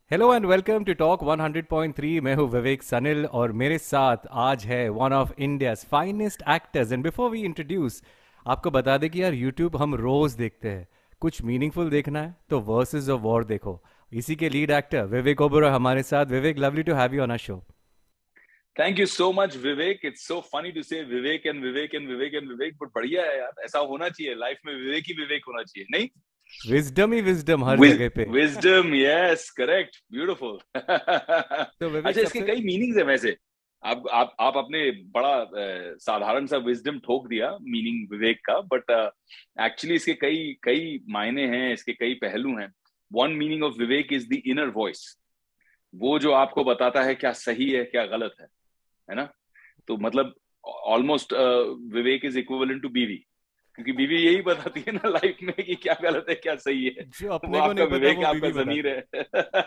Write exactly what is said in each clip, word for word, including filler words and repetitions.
Hello and welcome to Talk one hundred point three. मैं हूं विवेक सनिल और मेरे साथ आज है one of India's finest actors. And before we introduce, आपको बता दें कि यार यूट्यूब हम रोज देखते हैं। कुछ मीनिंगफुल देखना है तो वर्सेस ऑफ वॉर देखो। इसी के लीड एक्टर विवेक ओबेरॉय हमारे साथ। Vivek, lovely to have you on our show. Thank you so much Vivek. It's so funny to say Vivek and Vivek and Vivek and Vivek, but बढ़िया है यार, ऐसा होना चाहिए लाइफ में। विवेक ही विवेक होना चाहिए, नहीं? विजडम ही विजडम हर जगह पे। Wisdom, yes, correct, beautiful. तो विवेक अच्छा, इसके सबसे कई मीनिंग्स है वैसे। आप आप आप अपने बड़ा अ, साधारण सा विजडम ठोक दिया मीनिंग विवेक का, बट एक्चुअली इसके कई कई मायने हैं, इसके कई पहलू हैं। One meaning of Vivek is the inner voice. वो जो आपको बताता है क्या सही है क्या गलत है है ना? तो मतलब almost Vivek is equivalent to biwi, क्योंकि बीवी यही बताती है ना लाइफ में कि क्या गलत है क्या सही है। जो वो अपने को आपका नहीं पता विवेक वो है, आपका बीवी जमीर बताती है। है।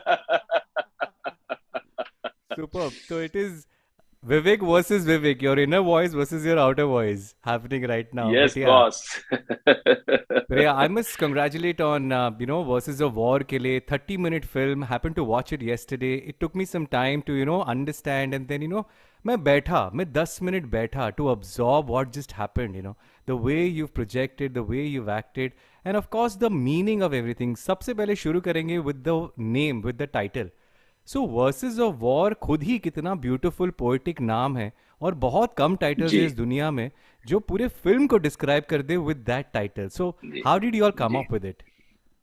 सुपर। तो it is Vivek versus Vivek, your inner voice versus your outer voice happening right now. Yes But yeah, boss. but yeah, I must congratulate on uh, you know Versus of War के लिए thirty minute film. Happened to watch it yesterday. It took me some time to you know understand, and then you know मैं बैठा मैं दस minute बैठा to absorb what just happened. You know the way you've projected, the way you've acted, and of course the meaning of everything. सबसे पहले शुरू करेंगे with the name, with the title. So verses of war खुद ही कितना beautiful poetic नाम है, और बहुत कम टाइटल्स जी है इस दुनिया में जो पूरे फिल्म को डिस्क्राइब कर दे with that title. So ji how did you all come ji. Up with it?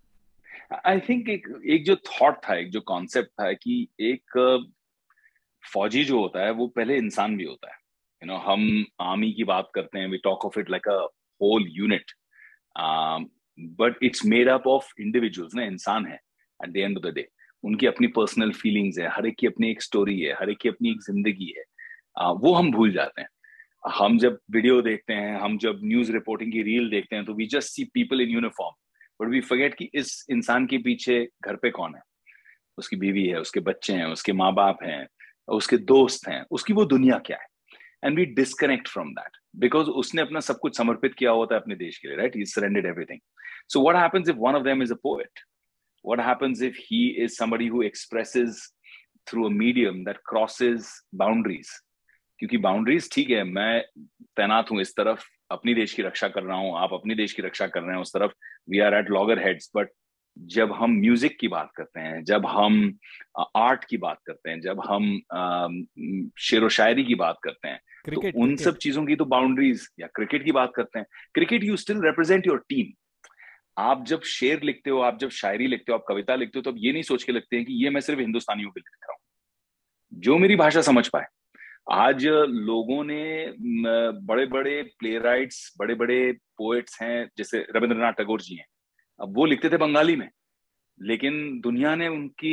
I think एक एक जो थॉट था, एक जो कॉन्सेप्ट था कि एक अ, फौजी जो होता है वो पहले इंसान भी होता है। यू नो हम आर्मी की बात करते हैं, we talk of it like a whole unit, but it's made up of individuals ना, इंसान है at the end of the day. उनकी अपनी पर्सनल फीलिंग्स है, हर एक की अपनी एक स्टोरी है, हर एक की अपनी एक जिंदगी है। uh, वो हम भूल जाते हैं। हम जब वीडियो देखते हैं, हम जब न्यूज रिपोर्टिंग की रील देखते हैं, तो we just see people in uniform, but we forget कि इस इंसान के पीछे घर पे कौन है। उसकी बीवी है, उसके बच्चे हैं, उसके माँ बाप हैं, उसके दोस्त हैं, उसकी वो दुनिया क्या है। And we disconnect from that, because उसने अपना सब कुछ समर्पित किया होता है अपने देश के लिए, right? He surrendered everything. So what happens if one of them is a poet? What happens if he is somebody who expresses through a medium that crosses boundaries? क्योंकि बाउंड्रीज ठीक है, मैं तैनात हूं इस तरफ, अपनी देश की रक्षा कर रहा हूं, आप अपनी देश की रक्षा कर रहे हैं उस तरफ, we are at loggerheads. But जब हम म्यूजिक की बात करते हैं, जब हम आर्ट की बात करते हैं, जब हम अ, शेर व शायरी की बात करते हैं, तो क्रिकेट उन सब क्रिकेट चीजों की तो बाउंड्रीज, या क्रिकेट की बात करते हैं, cricket you still represent your team. आप जब शेर लिखते हो, आप जब शायरी लिखते हो, आप कविता लिखते हो, तो अब ये नहीं सोच के लिखते हैं कि ये मैं सिर्फ हिंदुस्तानियों के लिए लिख रहा हूँ, जो मेरी भाषा समझ पाए। आज लोगों ने बड़े बड़े प्ले राइट्स, बड़े बड़े पोएट्स हैं, जैसे रविंद्रनाथ टैगोर जी हैं, अब वो लिखते थे बंगाली में, लेकिन दुनिया ने उनकी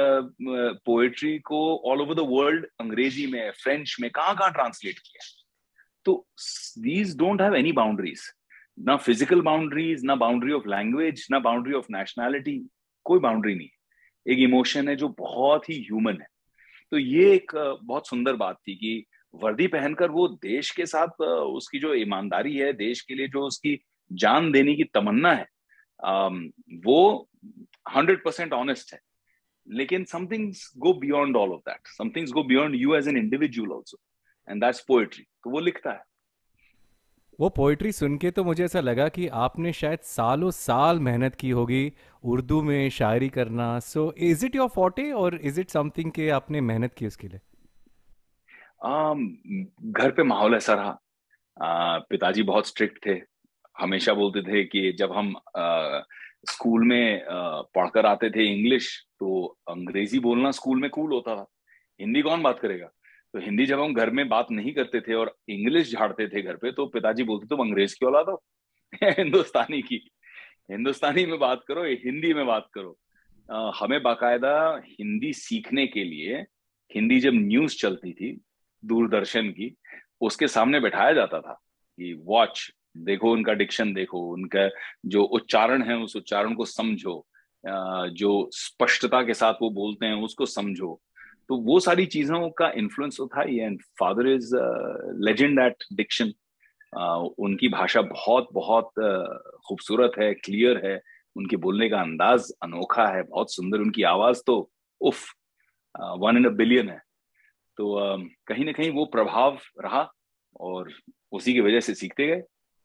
पोएट्री को ऑल ओवर द वर्ल्ड अंग्रेजी में, फ्रेंच में, कहाँ कहाँ ट्रांसलेट किया। तो these don't have any boundaries, ना फिजिकल बाउंड्रीज, ना बाउंड्री ऑफ लैंग्वेज, ना बाउंड्री ऑफ नेशनैलिटी। कोई बाउंड्री नहीं है। एक इमोशन है जो बहुत ही ह्यूमन है। तो ये एक अ, बहुत सुंदर बात थी कि वर्दी पहनकर वो देश के साथ, अ, उसकी जो ईमानदारी है, देश के लिए जो उसकी जान देने की तमन्ना है, अम, वो हंड्रेड परसेंट ऑनेस्ट है। लेकिन some things go beyond all of that, some things go beyond you as an individual also, and that's poetry. तो वो लिखता है। वो पोइट्री सुन के तो मुझे ऐसा लगा कि आपने शायद सालों साल मेहनत की होगी उर्दू में शायरी करना। So is it your forte और इज इट समथिंग के आपने मेहनत की उसके लिए? um, घर पे माहौल ऐसा रहा। uh, पिताजी बहुत स्ट्रिक्ट थे, हमेशा बोलते थे कि जब हम uh, स्कूल में uh, पढ़कर आते थे इंग्लिश, तो अंग्रेजी बोलना स्कूल में कूल होता था, हिंदी कौन बात करेगा। तो हिंदी जब हम घर में बात नहीं करते थे और इंग्लिश झाड़ते थे घर पे, तो पिताजी बोलते तुम अंग्रेज की औलाद हो। हिंदुस्तानी की, हिंदुस्तानी में बात करो, हिंदी में बात करो। अ, हमें बाकायदा हिंदी सीखने के लिए, हिंदी जब न्यूज चलती थी दूरदर्शन की, उसके सामने बैठाया जाता था कि वॉच, देखो उनका डिक्शन, देखो उनका जो उच्चारण है, उस उच्चारण को समझो, अ, जो स्पष्टता के साथ वो बोलते हैं उसको समझो। तो वो सारी चीजों का इन्फ्लुएंस तो था ही। And father is legend at diction. उनकी भाषा बहुत बहुत अ, खूबसूरत है, क्लियर है, उनके बोलने का अंदाज अनोखा है, बहुत सुंदर, उनकी आवाज तो उफ, वन इन अ बिलियन है। तो अ, कहीं ना कहीं वो प्रभाव रहा और उसी की वजह से सीखते गए।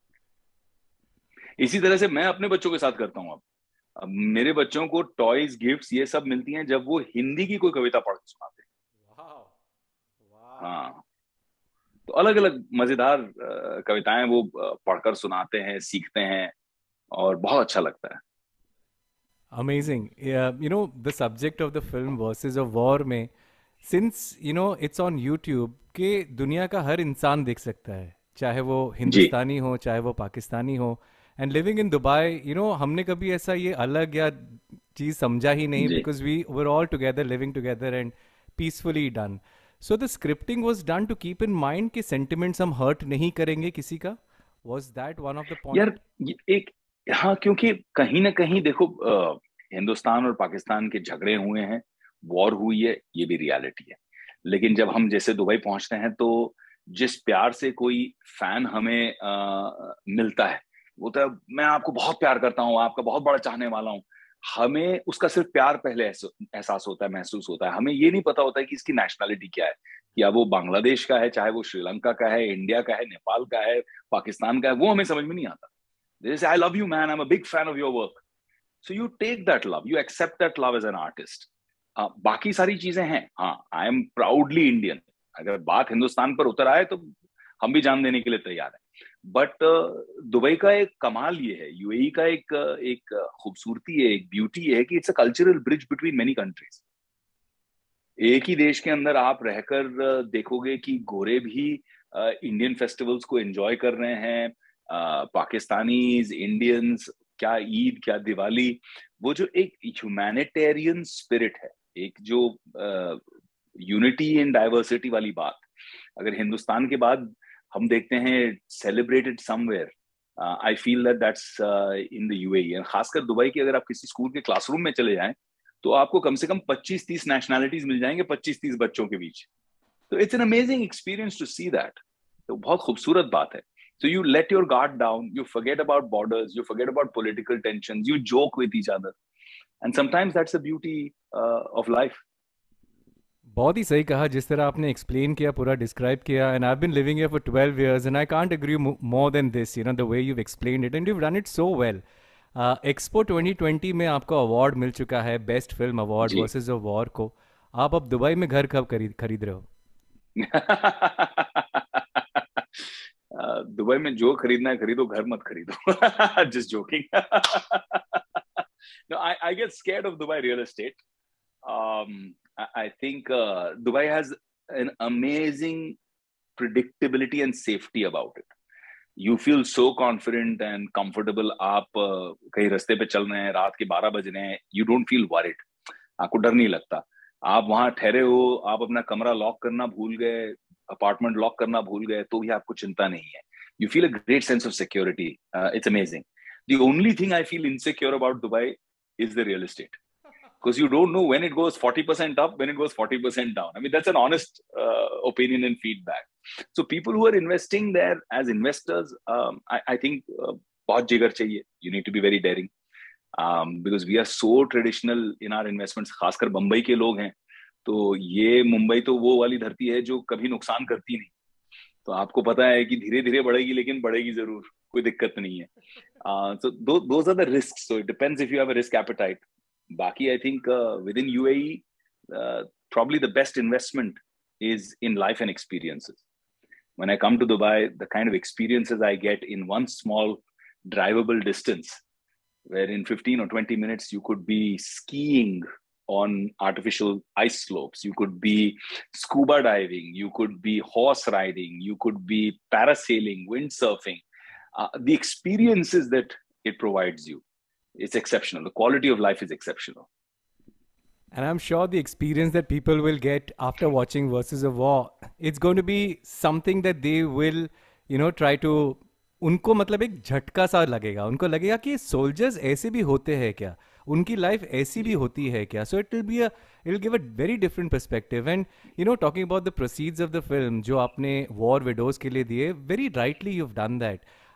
इसी तरह से मैं अपने बच्चों के साथ करता हूँ अब। अब मेरे बच्चों को टॉयज, गिफ्ट्स ये सब मिलती हैं जब वो हिंदी की कोई कविता पढ़ के सुनाते हैं। वाह, वाह। हाँ, तो अलग अलग मजेदार अ, कविताएं वो अ, पढ़कर सुनाते हैं, सीखते हैं, और बहुत अच्छा लगता है। Amazing. Yeah, you know, the subject of the film Versus of War में, since you know it's on YouTube, के दुनिया का हर इंसान देख सकता है, चाहे वो जी हिंदुस्तानी हो चाहे वो पाकिस्तानी हो। And living in Dubai, you know, हमने कभी ऐसा ये अलग या चीज़ समझा ही नहीं, जी because we were all together living together and peacefully done. So the scripting was done to keep in mind कि सेंटिमेंट्स हम हर्ट नहीं करेंगे किसी का। Was that one of the यार, पॉइंट? ये एक, हाँ, क्योंकि कहीं ना कहीं देखो, अ, हिंदुस्तान और पाकिस्तान के झगड़े हुए हैं, वॉर हुई है, ये भी रियलिटी है। लेकिन जब हम जैसे दुबई पहुंचते हैं तो जिस प्यार से कोई फैन हमें अ, मिलता है, वो तो मैं आपको बहुत प्यार करता हूँ, आपका बहुत बड़ा चाहने वाला हूँ, हमें उसका सिर्फ प्यार पहले एहस- एहसास होता है, महसूस होता है। हमें ये नहीं पता होता है कि इसकी नेशनलिटी क्या है, या वो बांग्लादेश का है, चाहे वो श्रीलंका का है, इंडिया का है, नेपाल का है, पाकिस्तान का है, वो हमें समझ में नहीं आता। They say, I love you, man. I'm a big fan of your work. So you take that love, you accept that love as an artist. Uh, बाकी सारी चीजें हैं, हाँ, आई एम प्राउडली इंडियन। अगर बात हिंदुस्तान पर उतर आए तो हम भी जान देने के लिए तैयार हैं। बट दुबई का एक कमाल ये है, यूएई का एक एक खूबसूरती है, एक ब्यूटी है कि it's a cultural bridge between many countries. एक ही देश के अंदर आप रहकर अ, देखोगे कि गोरे भी इंडियन फेस्टिवल्स को एंजॉय कर रहे हैं, पाकिस्तानीज, इंडियंस, क्या ईद, क्या दिवाली। वो जो एक ह्यूमैनिटेरियन स्पिरिट है, एक जो यूनिटी इन डाइवर्सिटी वाली बात, अगर हिंदुस्तान के बाद हम देखते हैं celebrated somewhere, I feel that that's in the UAE. And खासकर दुबई की अगर आप किसी स्कूल के क्लासरूम में चले जाएं तो आपको कम से कम पच्चीस तीस नेशनैलिटीज मिल जाएंगे, पच्चीस तीस बच्चों के बीच। तो it's an amazing experience to see that. तो बहुत खूबसूरत बात है। So you let your guard down, you forget about borders, you forget about political tensions, you joke with each other. And sometimes that's the beauty uh, of life. बहुत ही सही कहा जिस तरह आपने एक्सप्लेन किया, पूरा डिस्क्राइब किया। And I have been living here for twelve years and I can't agree more than this, you know, the way you explain it and you done it so well. Expo twenty twenty में आपको award मिल चुका है, best film award जी। Verses a war को। आप अब Dubai में घर कब खरीद खरीद रहे हो? दुबई में जो खरीदना है खरीदो, घर मत खरीदो। Just joking. No, I, I get scared of Dubai real estate. Um, I, I think uh, Dubai has an amazing predictability and safety about it. You feel so confident and comfortable. आप uh, कहीं रास्ते पे चल रहे हैं, रात के बारह बज रहे हैं, you don't feel worried. आपको डर नहीं लगता। आप वहां ठहरे हो, आप अपना कमरा लॉक करना भूल गए, अपार्टमेंट लॉक करना भूल गए, तो भी आपको चिंता नहीं है। You feel a great sense of security. It's amazing. The only thing I feel insecure about Dubai is the real estate, because you don't know when it goes forty percent up, when it goes forty percent down. I mean, that's an honest uh, opinion and feedback. So people who are investing there as investors, um, I, I think uh, बहुत जिगर चाहिए. You need to be very daring. Um, because we are so traditional in our investments. खासकर बंबई के लोग हैं, तो ये मुंबई तो वो वाली धरती है जो कभी नुकसान करती नहीं। तो आपको पता है कि धीरे धीरे बढ़ेगी, लेकिन बढ़ेगी जरूर, कोई दिक्कत नहीं है। So those are the risk. So it depends if you have a risk appetite. बाकी I think within UAE probably the best investment is in life and experiences. When I come to Dubai, the kind of experiences I get in one small drivable distance, where in fifteen or twenty minutes you could be skiing on artificial ice slopes, you could be scuba diving, you could be horse riding, you could be parasailing, windsurfing. Uh, the experiences that it provides you, it's exceptional. The quality of life is exceptional. And I'm sure the experience that people will get after watching Versus a War, it's going to be something that they will, you know, try to, उनको मतलब एक झटका सा लगेगा, उनको लगेगा कि soldiers ऐसे भी होते हैं क्या, उनकी लाइफ ऐसी भी जी होती है क्या. So it will be a, it will give a very different perspective. And you know, talking about the proceeds of the film जो आपने वॉर विडोज के लिए दिए, very rightly you have done that.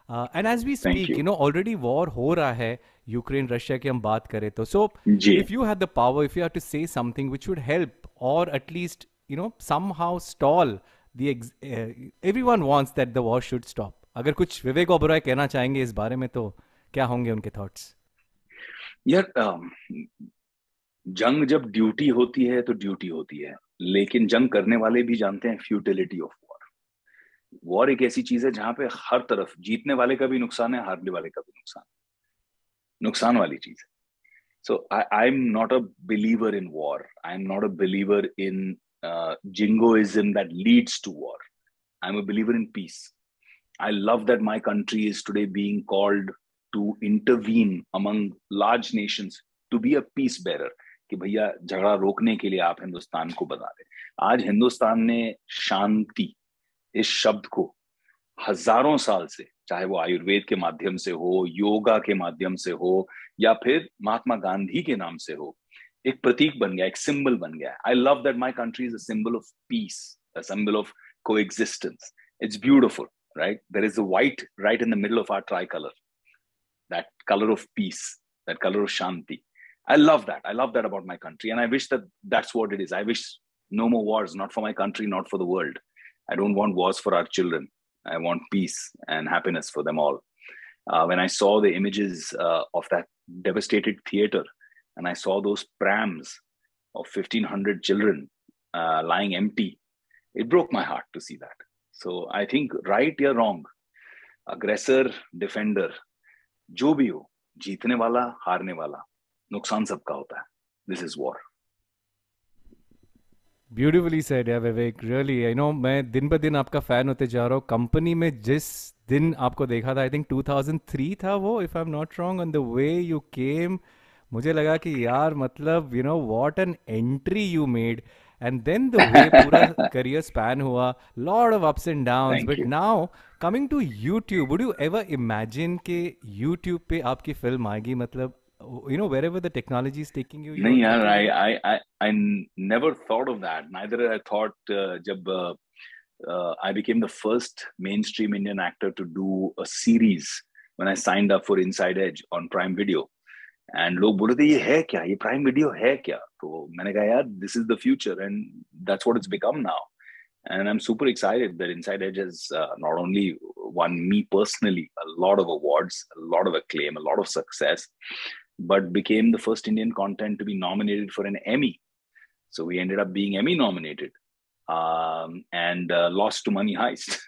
And as we thank speak, you. You know, already war हो रहा है Ukraine Russia की हम बात करें तो. सो जी। If you had the power, if you have to say something which would help और at least you know somehow stall the, everyone wants that the war should stop, अगर कुछ विवेक ओबरॉय कहना चाहेंगे इस बारे में तो क्या होंगे उनके थॉट्स? यार अम, जंग जब ड्यूटी होती है तो ड्यूटी होती है, लेकिन जंग करने वाले भी जानते हैं फ्यूटिलिटी ऑफ वॉर। वॉर एक ऐसी चीज है जहां पे हर तरफ जीतने वाले का भी नुकसान है, हारने वाले का भी नुकसान, नुकसान वाली चीज है। So I, I'm not a believer in war. I'm not a believer in uh, jingoism that leads to war. I'm a believer in peace. I love that my country is today being called to intervene among large nations to be a peace bearer. कि भैया झगड़ा रोकने के लिए आप हिंदुस्तान को बता दें। आज हिंदुस्तान ने शांति इस शब्द को हजारों साल से, चाहे वो आयुर्वेद के माध्यम से हो, योगा के माध्यम से हो, या फिर महात्मा गांधी के नाम से हो, एक प्रतीक बन गया, एक सिंबल बन गया। I love that my country is a symbol of peace, a symbol of coexistence. It's beautiful, right? There is a white right in the middle of our tricolor, that color of peace, that color of shanti. I love that. I love that about my country. And I wish that that's what it is. I wish no more wars, not for my country, not for the world. I don't want wars for our children. I want peace and happiness for them all. Uh, when I saw the images uh, of that devastated theater, and I saw those prams of fifteen hundred children uh, lying empty, it broke my heart to see that. So I think, right or wrong, aggressor, defender, जो भी हो, जीतने वाला, हारने वाला, नुकसान सबका होता है. This is war. Beautifully said है विवेक, रियली आई नो मैं दिन ब दिन आपका फैन होते जा रहा हूँ. कंपनी में जिस दिन आपको देखा था, I think two thousand three था वो, if I am not wrong, on the way you came, मुझे लगा कि यार मतलब you know what an entry you made. And then the way पूरा करियर स्पैन हुआ, lot of ups and downs, Thank but you. Now coming to YouTube, would you ever imagine के YouTube पे आपकी फिल्म आएगी? मतलब you know wherever the technology is taking you, you're नहीं यार, taking I it. I I I never thought of that. Neither I thought uh, जब uh, uh, I became the first mainstream Indian actor to do a series when I signed up for Inside Edge on Prime Video. And लोग बोल रहे थे ये है क्या, ये prime video है क्या? तो मैंने कहा यार, this is the future, and that's what it's become now. And I'm super excited that Inside Edge has uh, not only won me personally a lot of awards, a lot of acclaim, a lot of success, but became the first Indian content to be nominated for an Emmy. So we ended up being Emmy nominated, um, and uh, lost to Money Heist.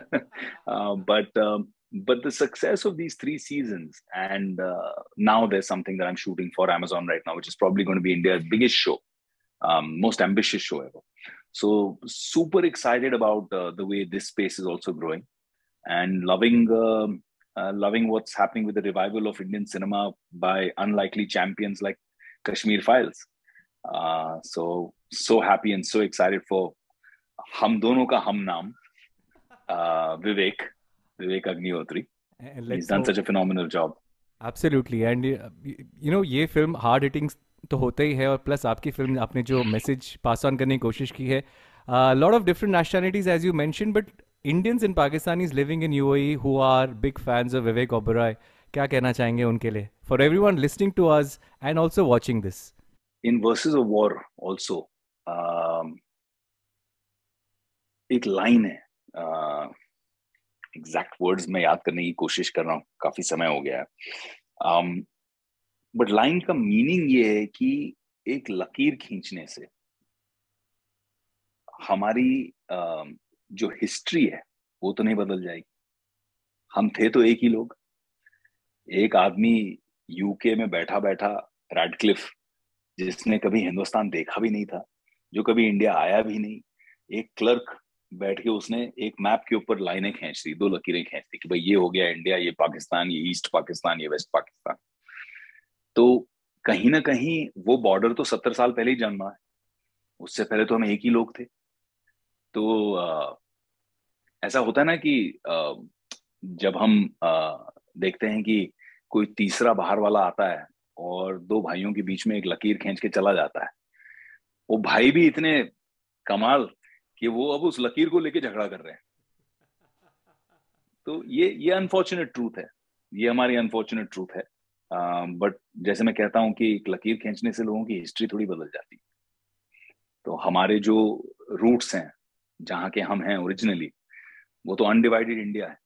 uh, but um, but the success of these three seasons, and uh, now there's something that I'm shooting for Amazon right now, which is probably going to be India's biggest show, um, most ambitious show ever. So super excited about uh, the way this space is also growing, and loving um uh, loving what's happening with the revival of Indian cinema by unlikely champions like Kashmir Files. Uh, so so happy and so excited for हम दोनों का हम नाम, uh, Vivek Vivek Agnihotri. And He's let's done hope. such a phenomenal job. Absolutely. And you know ये film hard hitting तो होता ही है, और प्लस आपकी फिल्म आपने जो मैसेज पास ऑन करने की कोशिश की है, lot of different nationalities as you mention, but Indians and Pakistanis living in UAE who are big fans of Vivek Oberoi, क्या कहना चाहेंगे उनके लिए, for everyone listening to us and also watching this? In Verses of War also, um, एक line है, exact uh, words मैं याद करने की कोशिश कर रहा हूँ, काफी समय हो गया है, बट um, लाइन का मीनिंग ये है कि एक लकीर खींचने से हमारी uh, जो हिस्ट्री है वो तो नहीं बदल जाएगी. हम थे तो एक ही लोग. एक आदमी यूके में बैठा बैठा, रैडक्लिफ, जिसने कभी हिंदुस्तान देखा भी नहीं था, जो कभी इंडिया आया भी नहीं, एक क्लर्क बैठ के उसने एक मैप के ऊपर लाइनें खींच दी, दो लकीरें खींच दी कि भाई ये हो गया इंडिया, ये पाकिस्तान, ये ईस्ट पाकिस्तान, ये वेस्ट पाकिस्तान. तो कहीं ना कहीं वो बॉर्डर तो सत्तर साल पहले ही जन्मा है. उससे पहले तो हम एक ही लोग थे. तो आ, ऐसा होता है ना कि आ, जब हम आ, देखते हैं कि कोई तीसरा बाहर वाला आता है और दो भाइयों के बीच में एक लकीर खींच के चला जाता है, वो भाई भी इतने कमाल कि वो अब उस लकीर को लेके झगड़ा कर रहे हैं. तो ये ये अनफॉर्चुनेट ट्रूथ है, ये हमारी अनफॉर्चुनेट ट्रूथ है। बट जैसे मैं कहता हूँ कि एक लकीर खींचने से लोगों की हिस्ट्री थोड़ी बदल जाती है। तो हमारे जो रूट्स हैं, जहाँ के हम हैं ओरिजिनली, वो तो अनडिवाइडेड इंडिया है।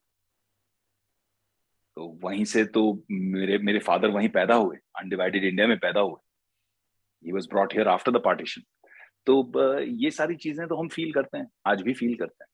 तो वहीं से तो मेरे मेरे फादर वहीं पैदा हुए, अनडिवाइडेड इंडिया में पैदा हुए। He was brought here after the partition. तो ब- ये सारी चीजें तो हम फील करते हैं, आज भी फील करते हैं।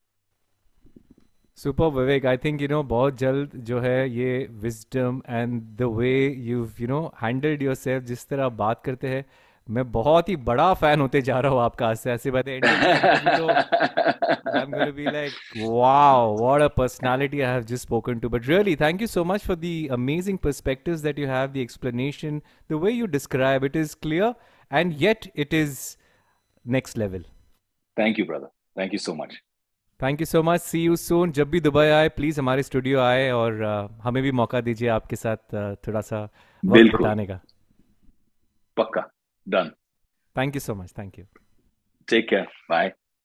Super Vivek, I think you know बहुत जल्द जो है ये wisdom and the way you you know handled yourself, जिस तरह आप बात करते हैं, मैं बहुत ही बड़ा फैन होते जा रहा हूँ आपका। आज से ऐसे by the end of this interview तो I'm going to be like, wow, what a personality I have just spoken to. But really, thank you so much for the amazing perspectives that you have, the explanation, the way you describe it is clear, and yet it is next level. Thank you brother, thank you so much. Thank you so much, see you soon. जब भी Dubai आए please हमारे studio आए, और uh, हमें भी मौका दीजिए आपके साथ uh, थोड़ा सा वक्त बिल्कुल, बिताने का। पक्का, done. Thank you so much, thank you. Take care, bye.